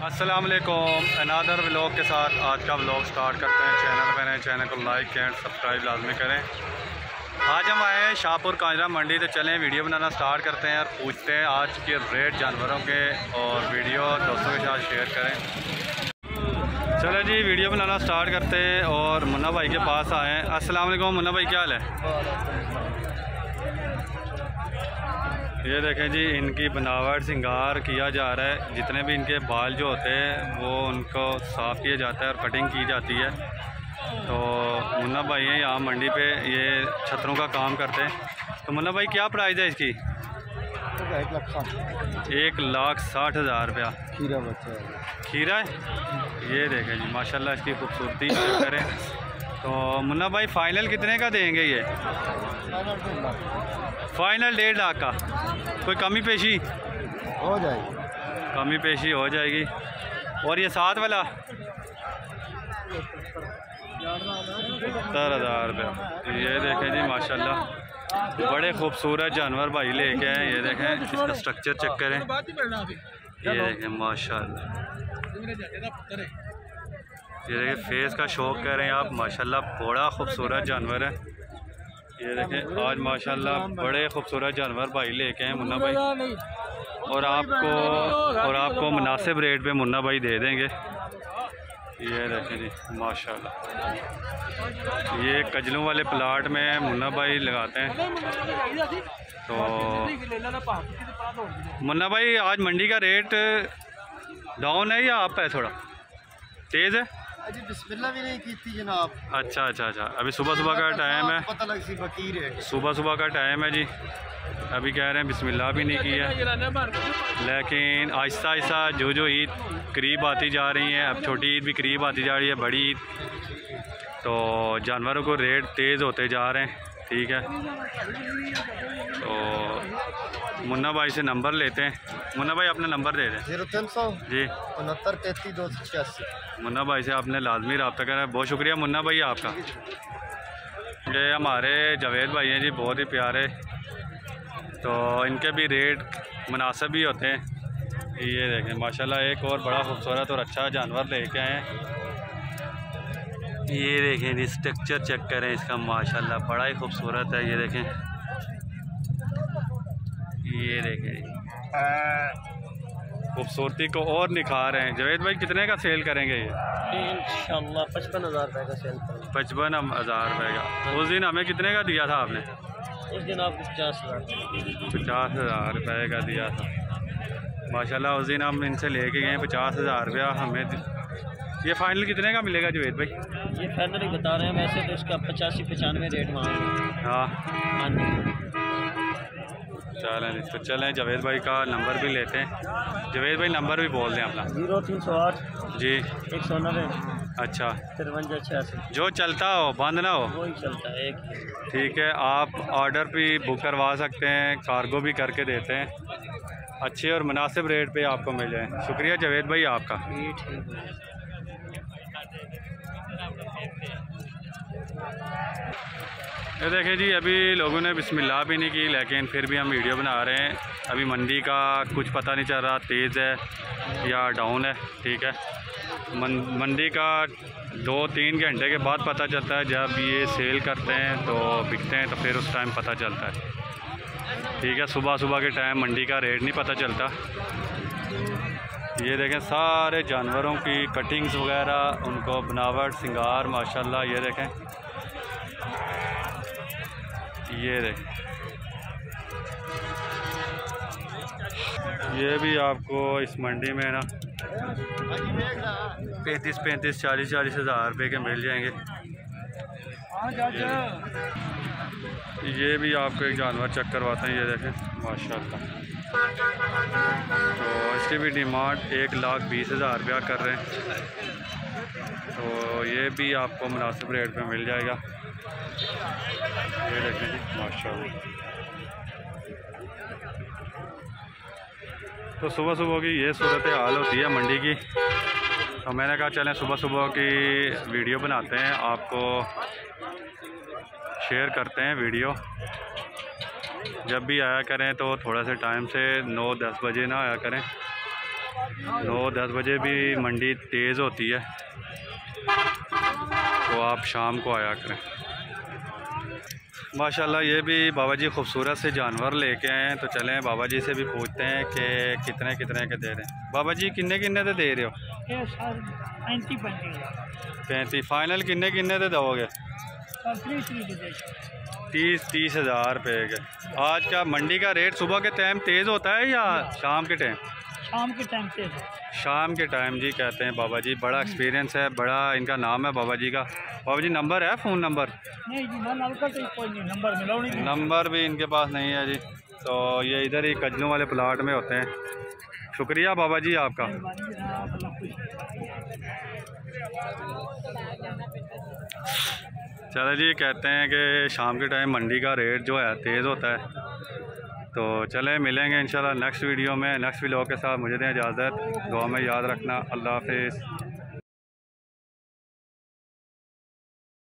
अस्सलाम वालेकुम। अनादर व्लॉग के साथ आज का व्लॉग स्टार्ट करते हैं। चैनल को लाइक एंड सब्सक्राइब लाजमी करें। आज हम आए हैं शाहपुर कांजरा मंडी, तो चलें वीडियो बनाना स्टार्ट करते हैं और पूछते हैं आज के रेट जानवरों के, और वीडियो दोस्तों के साथ शेयर करें। चलें जी, वीडियो बनाना स्टार्ट करते हैं और मुन्ना भाई के पास आए हैं। अस्सलाम वालेकुम मुन्ना भाई, क्या हाल है? ये देखें जी, इनकी बनावट सिंगार किया जा रहा है। जितने भी इनके बाल जो होते हैं वो उनको साफ़ किया जाता है और कटिंग की जाती है। तो मुन्ना भाई हैं यहाँ मंडी पे, ये छतरों का काम करते हैं। तो मुन्ना भाई क्या प्राइस है इसकी? 1,60,000 रुपया। खीरा बच्चा है। खीरा है। ये देखें जी, माशाल्लाह इसकी खूबसूरती चेक करें। तो मुन्ना भाई फाइनल कितने का देंगे ये? फाइनल 1.5 लाख का। कोई कमी पेशी हो जाएगी? कमी पेशी हो जाएगी। और ये साथ वाला 70,000 रुपया। ये देखें जी, माशाल्लाह बड़े खूबसूरत जानवर भाई लेके आए। ये देखें, इसका स्ट्रक्चर चेक करें। ये देखें माशाल्लाह, ये देखें फेस का शौक करें आप, माशाल्लाह बड़ा खूबसूरत जानवर है। ये देखें आज माशाल्लाह बड़े खूबसूरत जानवर भाई लेके हैं मुन्ना भाई, और आपको मुनासिब रेट पे मुन्ना भाई दे देंगे। ये देखें जी माशाल्लाह, ये कजलों वाले प्लाट में मुन्ना भाई लगाते हैं। तो मुन्ना भाई आज मंडी का रेट डाउन है या अप है? थोड़ा तेज़ है? अजी बिस्मिल्लाह भी नहीं की थी जनाब। अच्छा, अभी सुबह का टाइम है। पता लग सी बकीर है। सुबह का टाइम है जी, अभी कह रहे हैं बिस्मिल्लाह भी नहीं की है। लेकिन आहिस्ता आहिस्ता जो ईद करीब आती जा रही है, अब छोटी ईद भी करीब आती जा रही है, बड़ी ईद, तो जानवरों को रेट तेज़ होते जा रहे हैं। ठीक है, तो मुन्ना भाई से नंबर लेते हैं। मुन्ना भाई अपना नंबर दे दें। 0300 जी 69 33 286। मुन्ना भाई से आपने लाजमी रब्ता करना है। बहुत शुक्रिया मुन्ना भाई आपका। ये हमारे जावेद भाई हैं जी, बहुत ही प्यारे, तो इनके भी रेट मुनासिब ही होते हैं। ये देखें माशाल्लाह, एक और बड़ा खूबसूरत और अच्छा जानवर लेके आए हैं। ये देखें जी, स्ट्रक्चर चेक करें इसका, माशाल्लाह बड़ा ही खूबसूरत है। ये देखें, ये देखें खूबसूरती को और निखार हैं। जावेद भाई कितने का सेल करेंगे ये? इंशाल्लाह 55,000 रुपये का सेल करेंगे। 55,000 रुपये का। उस दिन हमें कितने का दिया था आपने? उस दिन आपको 50,000 रुपये का दिया था। माशाल्लाह उस दिन हम इनसे लेके गए 50,000 रुपया हमें। ये फाइनल कितने का मिलेगा जावेद भाई? ये फाइनल ही बता रहे हैं, वैसे तो इसका 85-95 रेट मांगे। हाँ चलें, तो चलें जावेद भाई का नंबर भी लेते हैं। जावेद भाई नंबर भी बोल दें अपना। 0308 जी 190। अच्छा, 5386। जो चलता हो, बंद ना हो। वही चलता है एक ही। ठीक है, आप ऑर्डर भी बुक करवा सकते हैं, कार्गो भी करके देते हैं। अच्छे और मुनासिब रेट पे आपको मिल जाए। शुक्रिया जावेद भाई आपका। ये देखें जी, अभी लोगों ने बिस्मिल्लाह भी नहीं की, लेकिन फिर भी हम वीडियो बना रहे हैं। अभी मंडी का कुछ पता नहीं चल रहा, तेज़ है या डाउन है। ठीक है, मंडी का 2-3 घंटे के बाद पता चलता है। जब ये सेल करते हैं तो बिकते हैं, तो फिर उस टाइम पता चलता है। ठीक है, सुबह के टाइम मंडी का रेट नहीं पता चलता। ये देखें सारे जानवरों की कटिंग्स वगैरह, उनको बनावट सिंगार माशाल्लाह। ये देखें, ये देखें, ये भी आपको इस मंडी में ना 35-40 हज़ार रुपये के मिल जाएंगे। ये भी आपको एक जानवर चेक करवाते हैं। ये देखें माशाल्लाह, तो इसकी भी डिमांड 1,20,000 रुपया कर रहे हैं। तो ये भी आपको मुनासिब रेट पे मिल जाएगा। ये देखें जी माशाल्लाह। तो सुबह की ये सूरत हाल होती है मंडी की। तो मैंने कहा चलें सुबह की वीडियो बनाते हैं, आपको शेयर करते हैं वीडियो। जब भी आया करें तो थोड़ा से टाइम से 9-10 बजे ना आया करें, 9-10 बजे भी मंडी तेज़ होती है, तो आप शाम को आया करें। माशाल्लाह ये भी बाबा जी खूबसूरत से जानवर लेके आए हैं, तो चलें बाबा जी से भी पूछते हैं कि कितने कितने के दे रहे हैं। बाबा जी किन्ने किन्ने दे रहे हो? 35। फाइनल किन्ने किन्ने दे दोगे? 30 हज़ार रुपये के। आज का मंडी का रेट सुबह के टाइम तेज़ होता है या शाम के टाइम? शाम के टाइम से शाम के टाइम जी कहते हैं बाबा जी। बड़ा एक्सपीरियंस है, बड़ा इनका नाम है बाबा जी का। बाबा जी नंबर है, फ़ोन नंबर? नहीं जी, कोई नहीं, नंबर मिलाओ नहीं। नंबर भी इनके पास नहीं है जी। तो ये इधर ही कजलों वाले प्लाट में होते हैं। शुक्रिया बाबा जी आपका। चलो जी, कहते हैं कि शाम के टाइम मंडी का रेट जो है तेज़ होता है। तो चलें मिलेंगे इंशाल्लाह नेक्स्ट वीडियो में, नेक्स्ट व्लॉग के साथ। मुझे दें इजाज़त, दुआ में याद रखना। अल्लाह हाफिज़।